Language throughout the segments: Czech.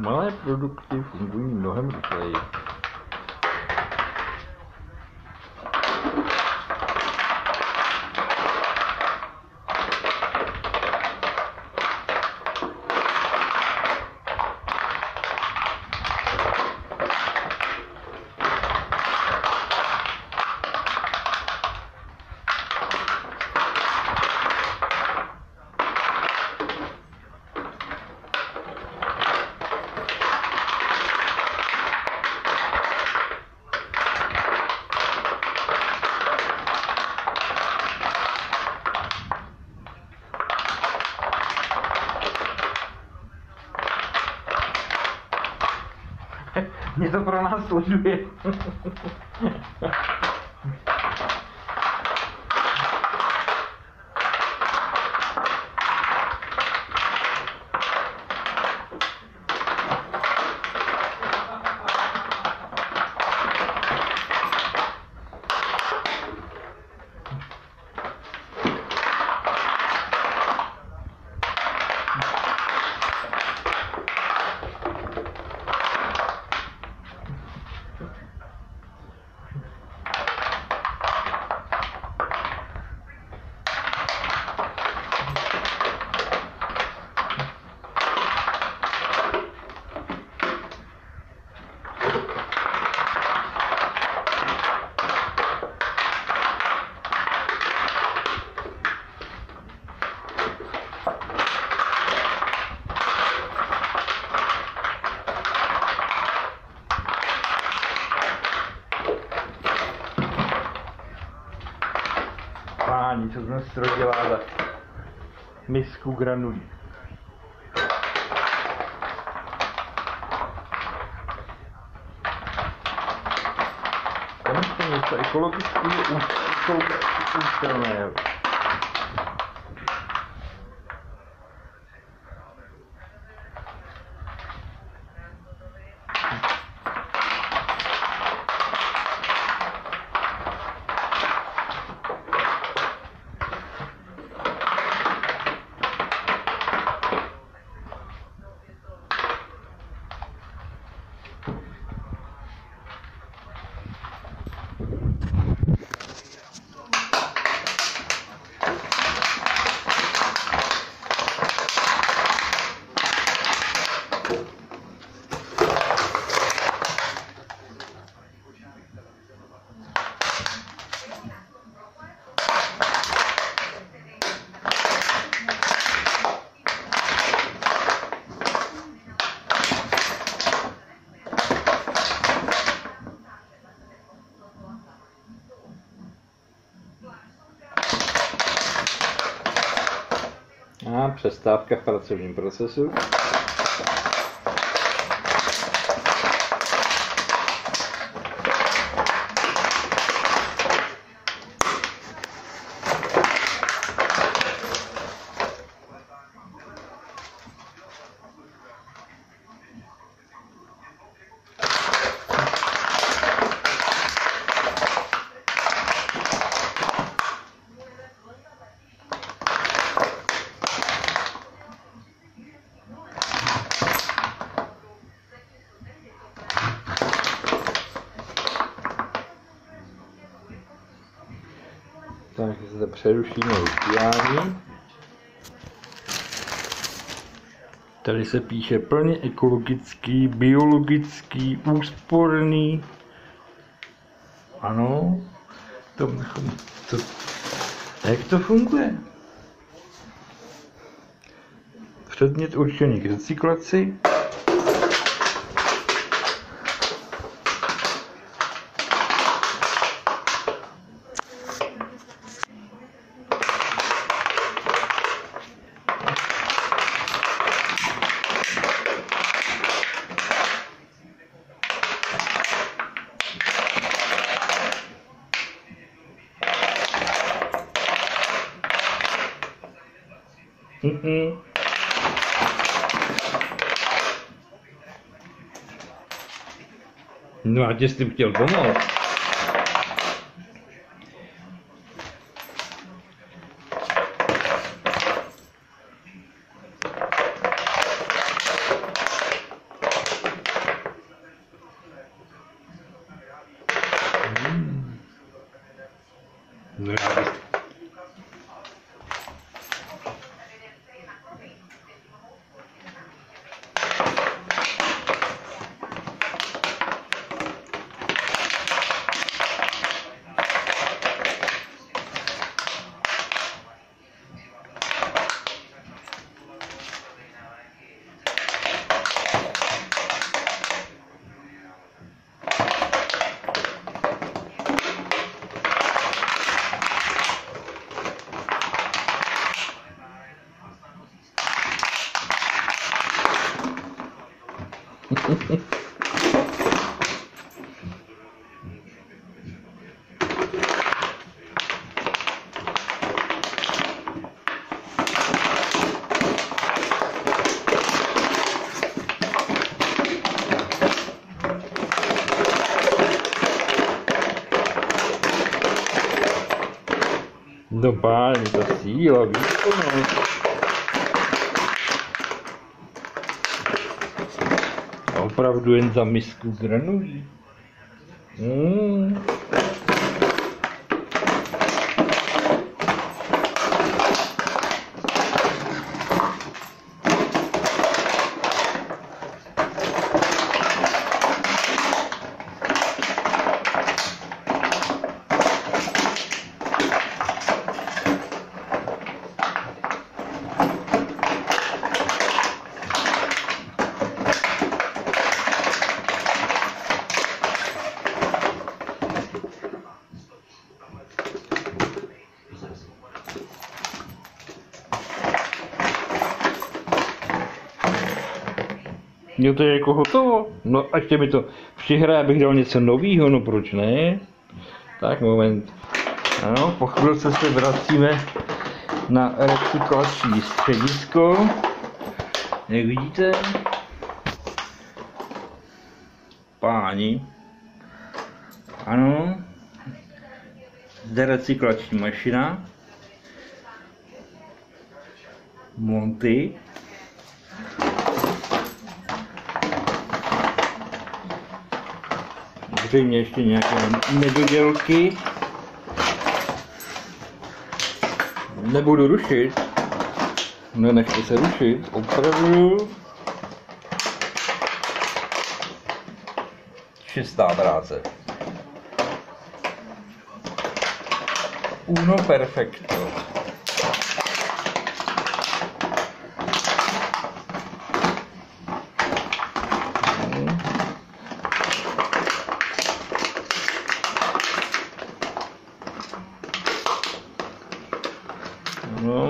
Malé produkty fungují mnohem rychleji. Mě to pro nás sleduje. Páni, co jsme stroj dělá za misku granulí. Konečně něco ekologicky účelného. A přestávka v pracovním procesu. Tak zde přerušíme vysílání. Tady se píše plně ekologický, biologický, úsporný. Ano, jak to funguje? Předmět určený k recyklaci. No a tě s tím chtěl pomoct. No páni, ta síla, výkonnost. Opravdu jen za misku granulí. Jo, to je jako hotovo. No a ještě mi to přihraje, abych dal něco novýho, no proč ne? Tak, moment. Ano, po chvilce se vracíme na recyklační středisko. Jak vidíte, páni, ano, zde recyklační mašina, Monty, zřejmě ještě nějaké nedodělky. Nebudu rušit. Nenechte se rušit, opravdu. Čistá práce. Uno perfecto. No.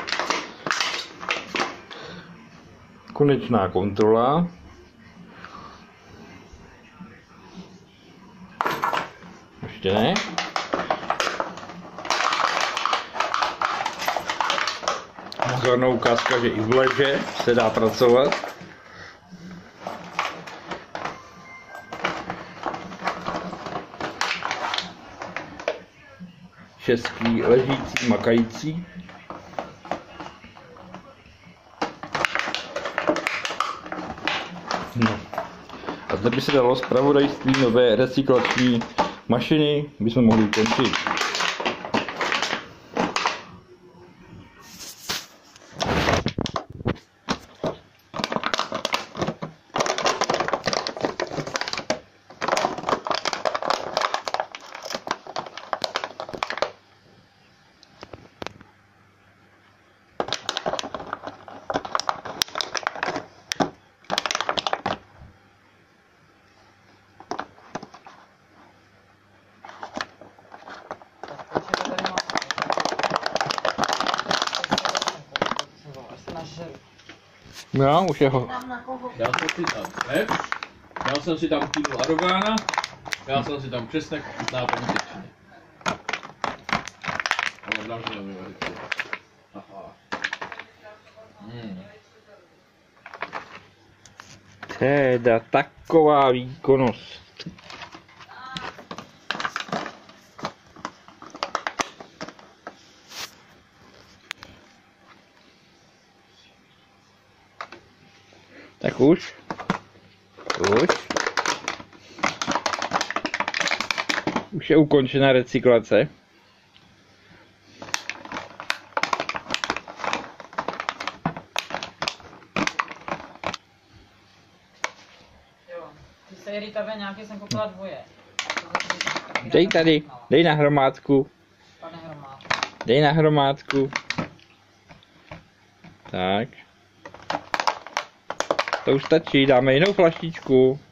Konečná kontrola. Ještě ne. Pozorná ukázka, že i v leže se dá pracovat. Český ležící, makající. No. A zde by se dalo zpravodajství nové recyklační mašiny, bychom mohli ukončit. No, už je ho. Dal jsem si tam pepř, dal jsem si tam kýdlo arogána, dal jsem si tam česnek, chutná to výtečně. Ale dám to nevyvařit. Aha. Teda taková výkonnost. Tak už. Už je ukončena recyklace. sérii tebe nějaký jsem koupila dvoje. Dej tady, dej na hromádku. Pane hromádku. Dej na hromádku. Tak. To už stačí, dáme jinou flaštičku.